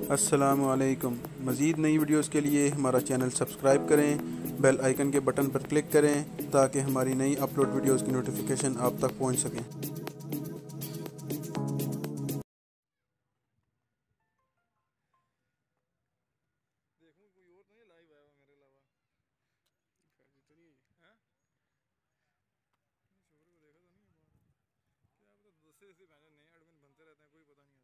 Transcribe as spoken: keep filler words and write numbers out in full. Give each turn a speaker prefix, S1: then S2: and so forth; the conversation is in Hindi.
S1: अस्सलामुअलैकुम। मज़ीद नई वीडियोस के लिए हमारा चैनल सब्सक्राइब करें, बेल आइकन के बटन पर क्लिक करें ताकि हमारी नई अपलोड वीडियोस की नोटिफिकेशन आप तक पहुंच सकें।
S2: देखूं कोई और तो नहीं लाइव आया हुआ मेरे अलावा। फैजी तो नहीं है हैं? शोर को देखा तो नहीं है बाहर। क्या पता दूसरे से नए एडमिन बनते रहते हैं, कोई पता नहीं।